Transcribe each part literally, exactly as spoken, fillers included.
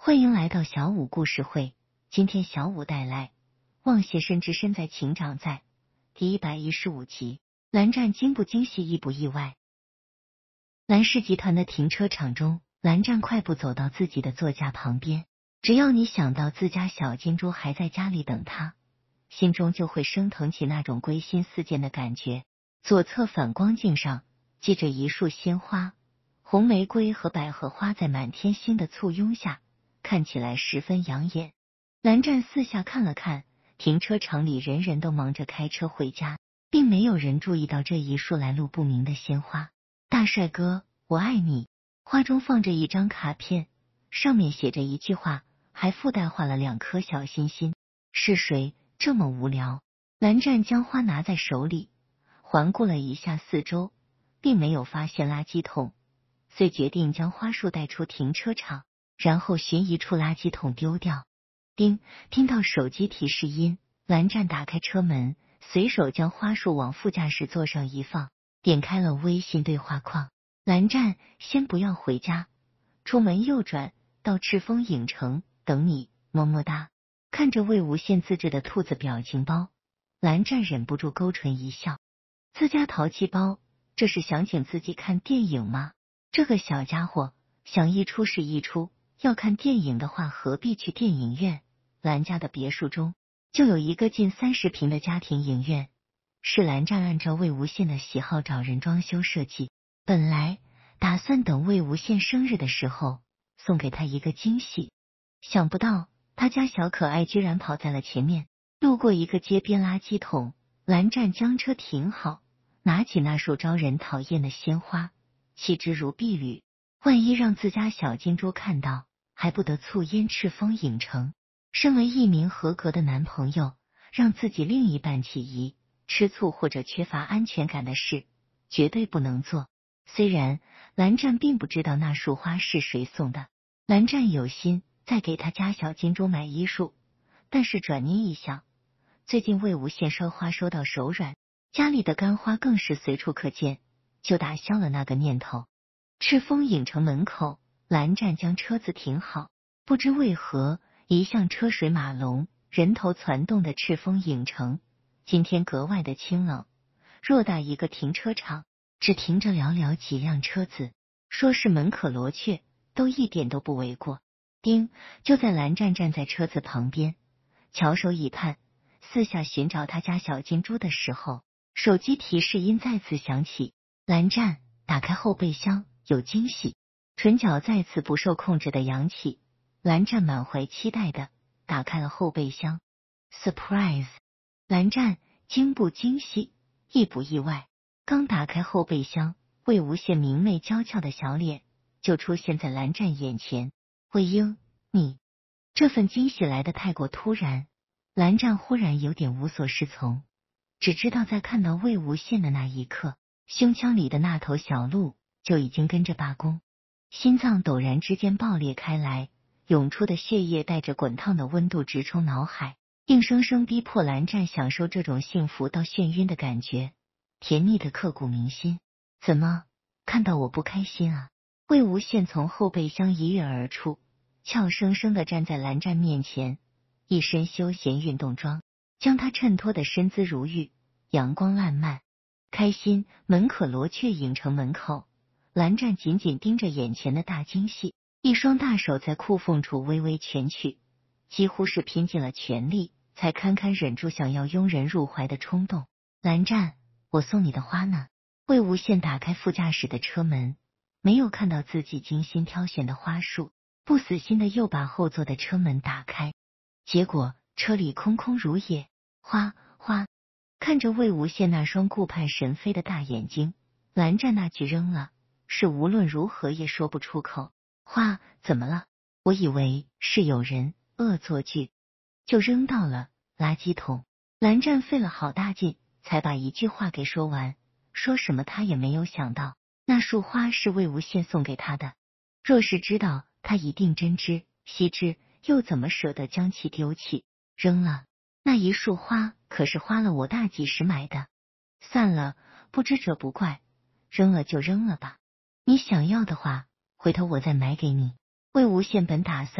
欢迎来到小五故事会，今天小五带来望谢深知身在情长在第一百一十五集。蓝湛惊不惊喜，意不意外？蓝氏集团的停车场中，蓝湛快步走到自己的座驾旁边。只要你想到自家小金猪还在家里等他，心中就会升腾起那种归心似箭的感觉。左侧反光镜上系着一束鲜花，红玫瑰和百合花在满天星的簇拥下，看起来十分养眼。蓝湛四下看了看，停车场里人人都忙着开车回家，并没有人注意到这一束来路不明的鲜花。大帅哥，我爱你。花中放着一张卡片，上面写着一句话，还附带画了两颗小心心。是谁这么无聊？蓝湛将花拿在手里，环顾了一下四周，并没有发现垃圾桶，遂决定将花束带出停车场，然后寻一处垃圾桶丢掉。叮，听到手机提示音，蓝湛打开车门，随手将花束往副驾驶座上一放，点开了微信对话框。蓝湛，先不要回家，出门右转到赤峰影城等你，么么哒。看着魏无羡自制的兔子表情包，蓝湛忍不住勾唇一笑。自家淘气包，这是想请自己看电影吗？这个小家伙想一出是一出，要看电影的话何必去电影院？蓝家的别墅中就有一个近三十平的家庭影院，是蓝湛按照魏无羡的喜好找人装修设计，本来打算等魏无羡生日的时候送给他一个惊喜，想不到他家小可爱居然跑在了前面。路过一个街边垃圾桶，蓝湛将车停好，拿起那束招人讨厌的鲜花，弃之如敝履。万一让自家小金猪看到，还不得醋烟赤峰影城。身为一名合格的男朋友，让自己另一半起疑、吃醋或者缺乏安全感的事，绝对不能做。虽然蓝湛并不知道那束花是谁送的，蓝湛有心再给他家小金猪买一束，但是转念一想，最近魏无羡烧花收到手软，家里的干花更是随处可见，就打消了那个念头。赤峰影城门口，蓝湛将车子停好，不知为何，一向车水马龙、人头攒动的赤峰影城，今天格外的清冷。偌大一个停车场，只停着寥寥几辆车子，说是门可罗雀，都一点都不为过。叮，就在蓝湛站在车子旁边，翘首以盼，四下寻找他家小金猪的时候，手机提示音再次响起。蓝湛打开后备箱，有惊喜，唇角再次不受控制的扬起。蓝湛满怀期待的打开了后备箱。 Surprise！ 蓝湛惊不惊喜，意不意外？刚打开后备箱，魏无羡明媚娇俏的小脸就出现在蓝湛眼前。魏婴，你……这份惊喜来得太过突然，蓝湛忽然有点无所适从，只知道在看到魏无羡的那一刻，胸腔里的那头小鹿就已经跟着罢工，心脏陡然之间爆裂开来，涌出的血液带着滚烫的温度直冲脑海，硬生生逼迫蓝湛享受这种幸福到眩晕的感觉，甜蜜的刻骨铭心。怎么，看到我不开心啊？魏无羡从后备箱一跃而出，俏生生的站在蓝湛面前，一身休闲运动装将他衬托的身姿如玉，阳光烂漫。开心门可罗雀影城门口，蓝湛紧紧盯着眼前的大惊喜，一双大手在裤缝处微微蜷曲，几乎是拼尽了全力，才堪堪忍住想要拥人入怀的冲动。蓝湛，我送你的花呢？魏无羡打开副驾驶的车门，没有看到自己精心挑选的花束，不死心的又把后座的车门打开，结果车里空空如也。花花，看着魏无羡那双顾盼神飞的大眼睛，蓝湛那句扔了是无论如何也说不出口。花怎么了？我以为是有人恶作剧，就扔到了垃圾桶。蓝湛费了好大劲才把一句话给说完，说什么他也没有想到那束花是魏无羡送给他的，若是知道，他一定真知惜之，又怎么舍得将其丢弃扔了？那一束花可是花了我大几十买的。算了，不知者不怪，扔了就扔了吧，你想要的话回头我再买给你。魏无羡本打算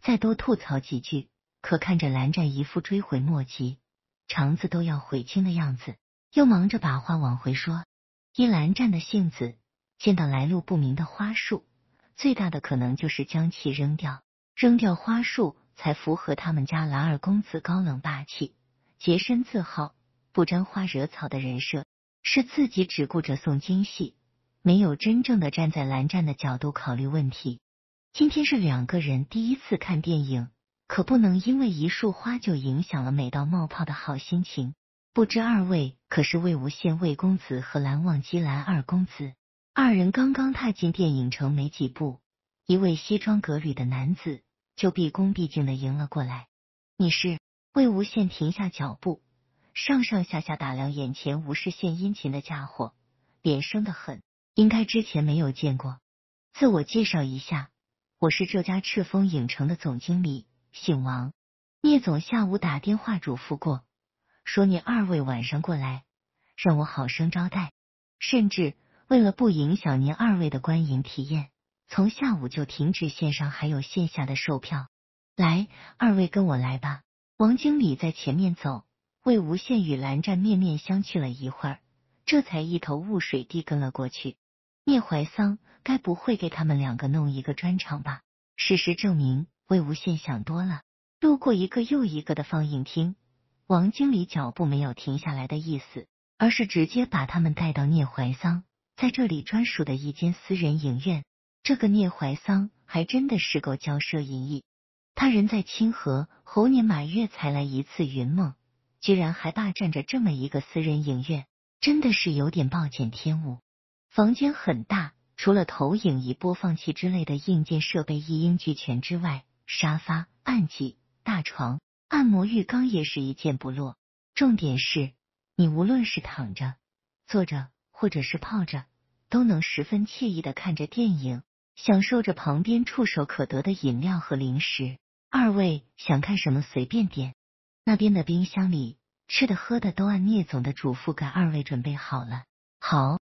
再多吐槽几句，可看着蓝湛一副追悔莫及，肠子都要悔青的样子，又忙着把话往回说。依蓝湛的性子，见到来路不明的花束，最大的可能就是将其扔掉。扔掉花束，才符合他们家蓝二公子高冷霸气、洁身自好、不沾花惹草的人设。是自己只顾着送惊喜，没有真正的站在蓝湛的角度考虑问题。今天是两个人第一次看电影，可不能因为一束花就影响了美到冒泡的好心情。不知二位可是魏无羡魏公子和蓝忘机蓝二公子？二人刚刚踏进电影城没几步，一位西装革履的男子就毕恭毕敬的迎了过来。你是？魏无羡停下脚步，上上下下打量眼前无事献殷勤的家伙，脸生得很，应该之前没有见过。自我介绍一下，我是这家赤峰影城的总经理，姓王。聂总下午打电话嘱咐过，说你二位晚上过来，让我好生招待。甚至为了不影响您二位的观影体验，从下午就停止线上还有线下的售票。来，二位跟我来吧。王经理在前面走，魏无羡与蓝湛面面相觑了一会儿，这才一头雾水地跟了过去。聂怀桑该不会给他们两个弄一个专场吧？事实证明，魏无羡想多了。路过一个又一个的放映厅，王经理脚步没有停下来的意思，而是直接把他们带到聂怀桑在这里专属的一间私人影院。这个聂怀桑还真的是够骄奢淫逸，他人在清河，猴年马月才来一次云梦，居然还霸占着这么一个私人影院，真的是有点暴殄天物。房间很大，除了投影仪、播放器之类的硬件设备一应俱全之外，沙发、案几、大床、按摩浴缸也是一件不落。重点是，你无论是躺着、坐着或者是泡着，都能十分惬意的看着电影，享受着旁边触手可得的饮料和零食。二位想看什么随便点，那边的冰箱里吃的喝的都按聂总的嘱咐给二位准备好了。好。